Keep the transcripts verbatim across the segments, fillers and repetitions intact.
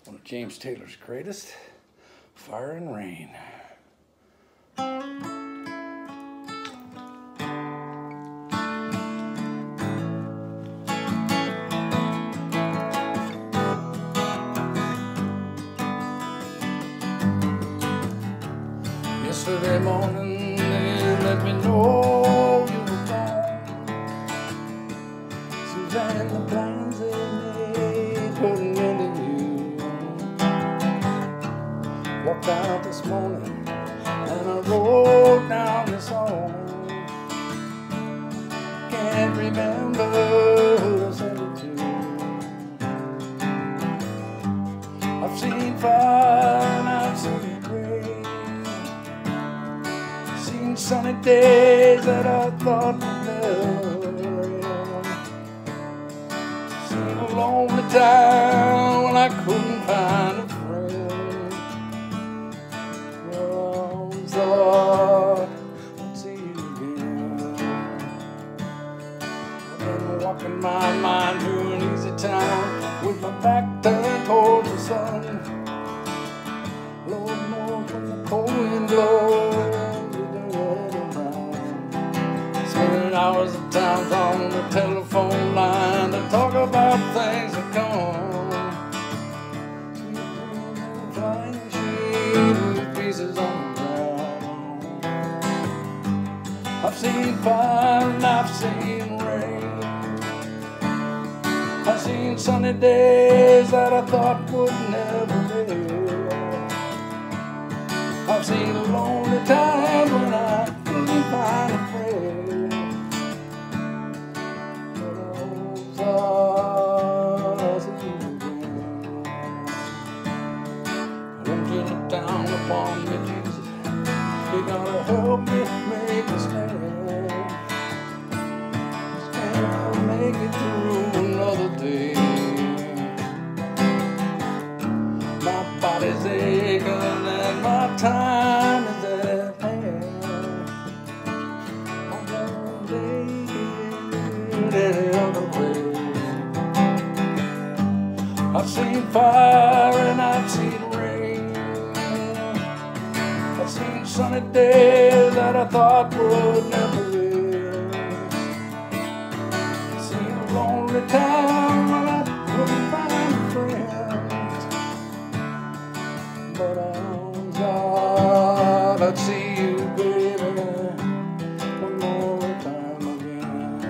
One of James Taylor's greatest, Fire and Rain. Yesterday morning they let me know you were gone. Suzanne, the plans they made couldn't end in you. Walked out this morning and I wrote down this song. Can't remember who I sent it to. I've seen fire and I've seen rain, seen sunny days that I thought would never end, seen a lonely time when I couldn't find a friend. Well, I thought I'd see you again. I've been walking my mind through an easy town with my back turned towards the sun. Lord knows when the cold wind blows, you don't let around. Spending hours of times on the telephone line to talk about things that come. See a flying sheet with pieces on the ground. I've seen fire and I've seen rain. I've seen sunny days that I thought would never live. I've seen a lonely time when I couldn't find a friend. But I'll see you again. I want you to look down upon me, Jesus. You gotta help me make a stand. Just can't make it through another day. My body's aching and my time is at hand. I won't make it any other way. I've seen fire and I've seen rain. I've seen sunny days that I thought would never live. I've seen a lonely time when I couldn't find a friend. But I thought I'd see you, baby, one more time again.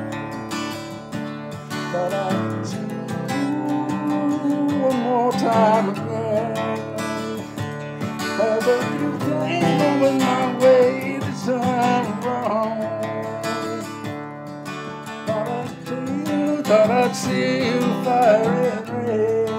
But I'd see you one more time again. As a few things going my way this time around. Thought I'd see you, thought I'd see you fire and rain.